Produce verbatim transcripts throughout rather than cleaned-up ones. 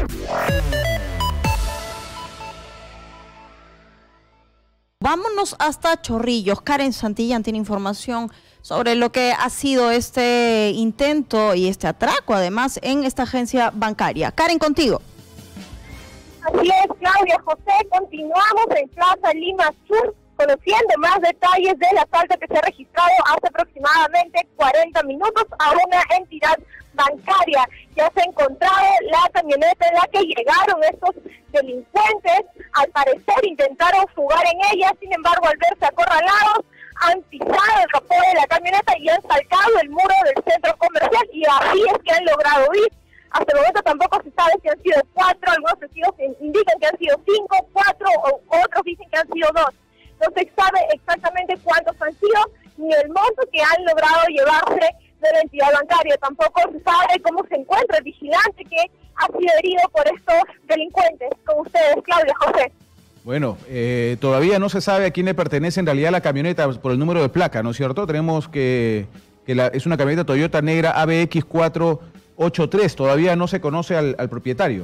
Vámonos hasta Chorrillos. Karen Santillán tiene información sobre lo que ha sido este intento y este atraco, además, en esta agencia bancaria. Karen, contigo. Así es, Claudia José. Continuamos en Plaza Lima Sur, conociendo más detalles del asalto que se ha registrado hace aproximadamente cuarenta minutos a una entidad bancaria. Ya se ha encontrado la camioneta en la que llegaron estos delincuentes. Al parecer intentaron fugar en ella, sin embargo, al verse acorralados, han pisado el capó de la camioneta y han saltado el muro del centro comercial, y así es que han logrado huir. Hasta el momento tampoco se sabe si han sido cuatro, algunos testigos indican que han sido cinco, cuatro, o otros dicen que han sido dos. No se sabe exactamente cuántos han sido, ni el monto que han logrado llevarse de la entidad bancaria. Tampoco se sabe cómo se encuentra el vigilante que ha sido herido por estos delincuentes. Con ustedes, Claudia José. Bueno, eh, todavía no se sabe a quién le pertenece en realidad la camioneta por el número de placa, ¿no es cierto? Tenemos que, que la, es una camioneta Toyota negra A B X cuatro ocho tres, todavía no se conoce al, al propietario.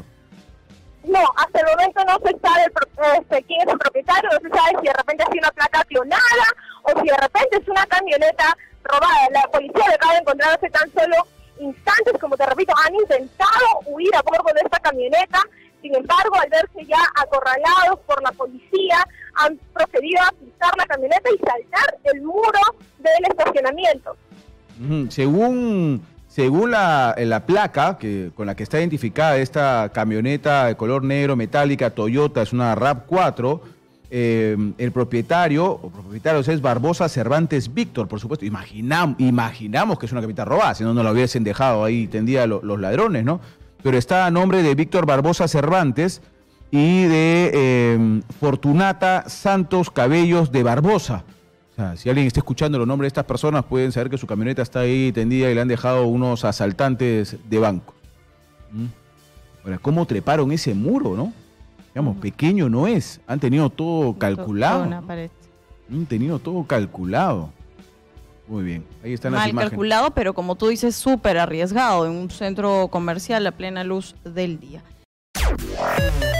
No, hasta el momento no se sabe este, quién es el propietario, no se sabe si de repente ha sido una placa clonada o si de repente es una camioneta robada. La policía lo acaba de encontrar hace tan solo instantes, como te repito, han intentado huir a bordo de esta camioneta. Sin embargo, al verse ya acorralados por la policía, han procedido a pisar la camioneta y saltar el muro del estacionamiento. Uh-huh. Según, según la, la placa que, con la que está identificada esta camioneta de color negro metálica Toyota, es una RAV cuatro, eh, el propietario, o propietarios es Barbosa Cervantes Víctor, por supuesto. Imaginam, imaginamos que es una camioneta robada, si no, no la hubiesen dejado ahí tendida lo, los ladrones, ¿no? Pero está a nombre de Víctor Barbosa Cervantes y de eh, Fortunata Santos Cabellos de Barbosa. O sea, si alguien está escuchando los nombres de estas personas, pueden saber que su camioneta está ahí tendida y le han dejado unos asaltantes de banco. ¿Mm? Ahora, ¿cómo treparon ese muro, no? Digamos, pequeño no es. Han tenido todo calculado. Una pared. Han tenido todo calculado. Muy bien, ahí están las imágenes. Mal calculado, pero como tú dices, súper arriesgado en un centro comercial a plena luz del día.